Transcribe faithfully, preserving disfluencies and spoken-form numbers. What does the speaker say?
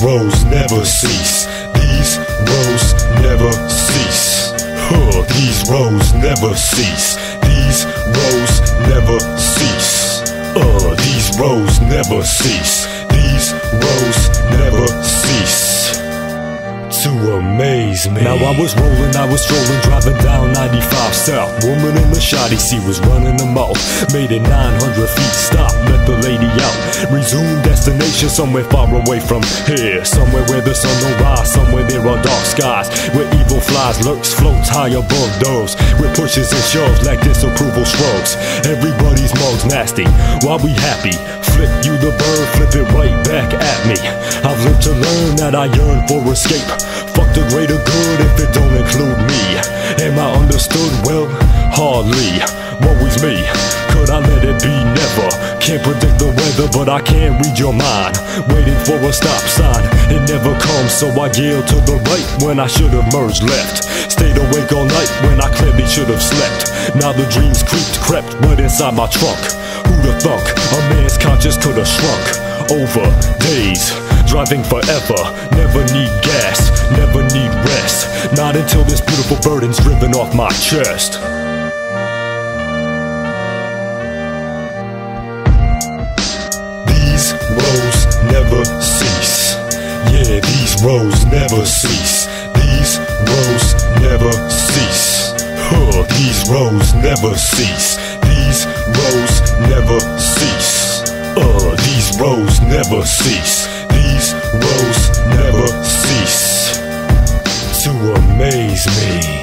rows never cease. These rows never cease. Huh, these rows never cease. These rows never cease. Uh, these rows never cease. These rows never cease to amaze me. Now I was rolling, I was strolling, driving down ninety-five south. Woman in the shoddy seat was running them out. Made it nine hundred feet, stopped, let the lady out. Resumed destination somewhere far away from here. Somewhere where the sun don't rise, somewhere there are dark skies. Where evil flies, lurks, floats high above doves. With pushes and shoves like disapproval shrugs. Everybody's mug's nasty, while we happy. Flip you the bird, flip it right back at me. I've lived to learn that I yearn for escape. Fuck the greater good if it don't include me. Am I understood? Well, hardly. Woe is me, could I let it be? Never. Can't predict the weather, but I can read your mind. Waiting for a stop sign, it never comes, so I yell to the right when I should have merged left. Stayed awake all night when I clearly should have slept. Now the dreams creeped, crept right inside my trunk. Who'da thunk, a man's conscience could have shrunk. Over days, driving forever. Never need gas, never need rest. Not until this beautiful burden's driven off my chest. These rows never cease. Yeah, these rows never cease. These rows never cease. Huh, these rows never cease. These rows never cease. Uh, these rows never cease. These rows never cease to amaze me.